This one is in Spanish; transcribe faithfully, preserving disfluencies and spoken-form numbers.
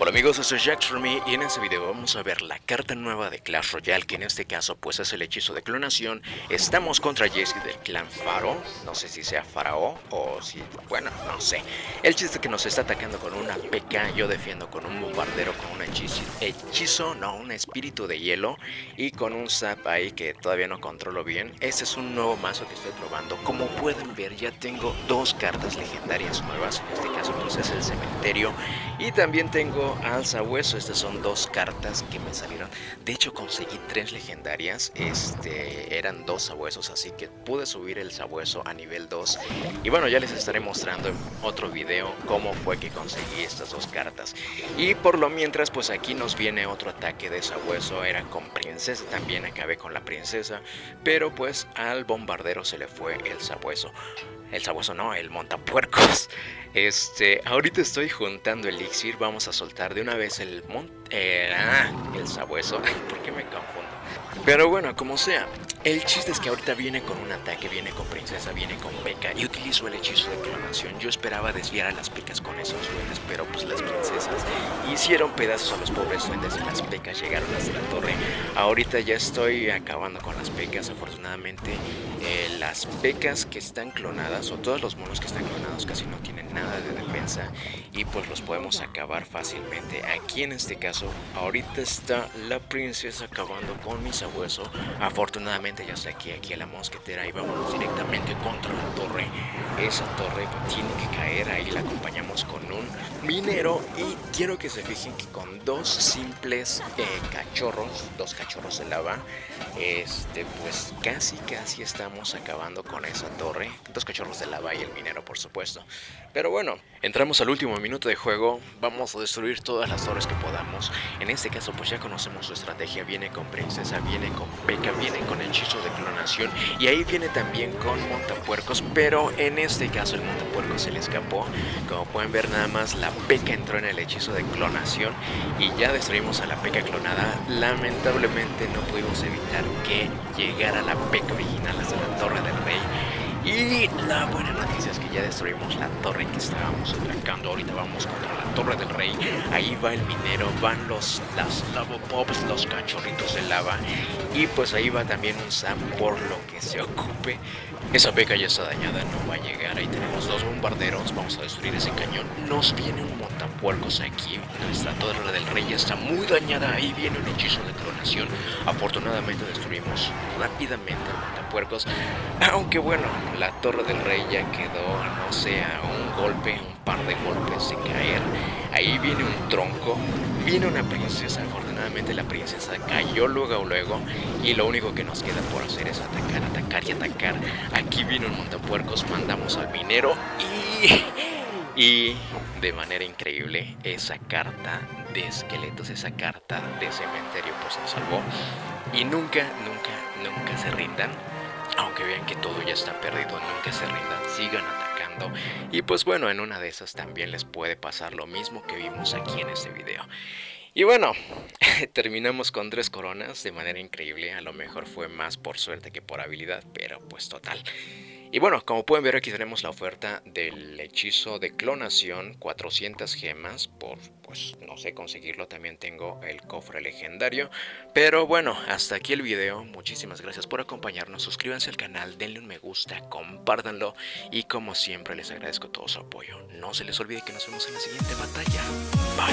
Hola amigos, soy JacksForMe y en este video vamos a ver la carta nueva de Clash Royale, que en este caso pues es el hechizo de clonación. Estamos contra Jesse del clan Faro, no sé si sea Faraó o si, bueno, no sé. El chiste es que nos está atacando con una P K, yo defiendo con un bombardero, con un hechizo, hechizo, no, un espíritu de hielo y con un zap ahí que todavía no controlo bien. Este es un nuevo mazo que estoy probando. Como pueden ver ya tengo dos cartas legendarias nuevas, en este caso pues es el cementerio y también tengo al sabueso. Estas son dos cartas que me salieron. De hecho conseguí tres legendarias. Este eran dos sabuesos, así que pude subir el sabueso a nivel dos. Y bueno, ya les estaré mostrando en otro video cómo fue que conseguí estas dos cartas. Y por lo mientras, pues aquí nos viene otro ataque de sabueso. Era con princesa, también acabé con la princesa, pero pues al bombardero se le fue el sabueso. El sabueso no, el montapuercos. Este, ahorita estoy juntando elixir. Vamos a soltar de una vez el mont... Eh, ah, el sabueso. ¿Por qué me confundo? Pero bueno, como sea, el chiste es que ahorita viene con un ataque, viene con princesa, viene con P K y utilizo el hechizo de clonación. Yo esperaba desviar a las P Ks con esos duendes, pero pues las princesas hicieron pedazos a los pobres duendes y las P Ks llegaron hasta la torre. Ahorita ya estoy acabando con las P Ks, afortunadamente eh, las P Ks que están clonadas, o todos los monos que están clonados, casi no tienen nada de defensa y pues los podemos acabar fácilmente. Aquí en este caso, ahorita está la princesa acabando con mi sabueso. Afortunadamente ya está aquí, aquí a la mosquetera y vámonos directamente contra la torre. Esa torre tiene que caer, ahí la acompañamos con un minero y quiero que se fijen que con dos simples eh, cachorros, dos cachorros de lava, este pues casi casi estamos acabando con esa torre. Dos cachorros de lava y el minero, por supuesto. Pero bueno, entramos al último minuto de juego, vamos a destruir todas las torres que podamos. En este caso pues ya conocemos su estrategia, viene con princesa, viene con P K, viene con hechizo de clonación y ahí viene también con montapuercos, pero en este caso el montapuercos se le escapó. Como pueden ver, nada más la P K entró en el hechizo de clonación y ya destruimos a la P K clonada. Lamentablemente no pudimos evitar que llegara la P K original hasta la torre del rey. Y la buena noticia es que ya destruimos la torre que estábamos atacando. Ahorita vamos contra la torre del rey. Ahí va el minero, van los las lavopops, los cachorritos de lava. Y pues ahí va también un Sam por lo que se ocupe. Esa P K ya está dañada, no va a llegar. Ahí tenemos dos bombarderos, vamos a destruir ese cañón. Nos viene un montapuercos aquí. Nuestra torre del rey ya está muy dañada. Ahí viene un hechizo de clonación. Afortunadamente destruimos rápidamente el montapuercos. Aunque bueno, la torre del rey ya quedó, no sé, a un golpe, un par de golpes de caer. Ahí viene un tronco, viene una princesa. Afortunadamente la princesa cayó luego luego y lo único que nos queda por hacer es atacar, atacar y atacar. Aquí viene un montapuercos, mandamos al minero y... Y de manera increíble esa carta de esqueletos, esa carta de cementerio pues nos salvó. Y nunca, nunca, nunca se rindan. Aunque vean que todo ya está perdido, nunca se rindan, sigan atacando. Y pues bueno, en una de esas también les puede pasar lo mismo que vimos aquí en este video. Y bueno, terminamos con tres coronas de manera increíble. A lo mejor fue más por suerte que por habilidad, pero pues total. Y bueno, como pueden ver, aquí tenemos la oferta del hechizo de clonación, cuatrocientas gemas por, pues, no sé, conseguirlo. También tengo el cofre legendario. Pero bueno, hasta aquí el video. Muchísimas gracias por acompañarnos. Suscríbanse al canal, denle un me gusta, compártanlo. Y como siempre, les agradezco todo su apoyo. No se les olvide que nos vemos en la siguiente batalla. Bye.